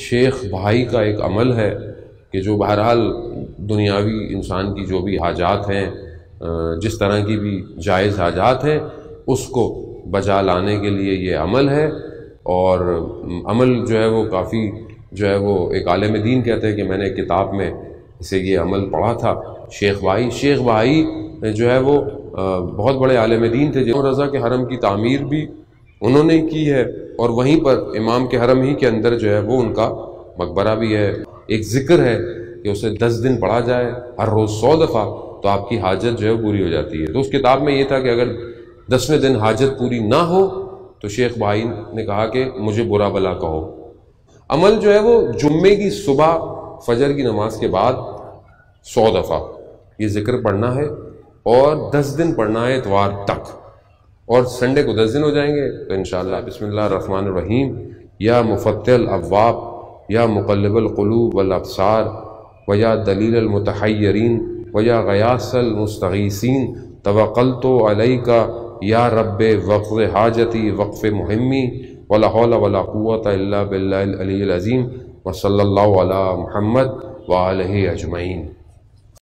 شیخ بھائی کا ایک عمل ہے کہ جو بہرحال دنیاوی انسان کی جو بھی حاجات ہیں، جس طرح کی بھی جائز حاجات ہیں، اس کو بجا لانے کے لیے یہ عمل ہے۔ اور عمل جو ہے وہ کافی جو ہے وہ ایک عالم دین کہتے ہیں کہ میں نے ایک کتاب میں اسے یہ عمل پڑھا تھا۔ شیخ بھائی جو ہے وہ بہت بڑے عالم دین تھے، جنہوں رضا کے حرم کی تعمیر بھی انہوں نے کی ہے، اور وہیں پر امام کے حرم ہی کے اندر جو ہے وہ ان کا مقبرہ بھی ہے۔ ایک ذکر ہے کہ اسے 10 دن پڑھا جائے ہر روز 100 دفعہ تو آپ کی حاجت جو ہے پوری ہو جاتی ہے۔ تو اس کتاب میں یہ تھا کہ اگر 10ویں دن حاجت پوری نہ ہو تو شیخ بھائی نے کہا کہ مجھے برا بلا کہو۔ عمل جو ہے وہ جمعے کی صبح فجر کی نماز کے بعد 100 دفعہ یہ ذکر پڑھنا ہے، اور 10 دن پڑھنا ہے اتوار تک، اور سنڈے کو 10 دن ہو جائیں گے تو انشاءاللہ۔ بسم اللہ الرحمن الرحیم۔ یا مفتح الابواب، یا مقلب القلوب والابصار، ویا دلیل المتحیرین، ویا غیاث المستغیثین، توکلت علیک یا رب وقف حاجتی وقف مہمی، ولا حول ولا قوۃ الا باللہ العلی العظیم، وصلی اللہ علی محمد وآلہ اجمعین۔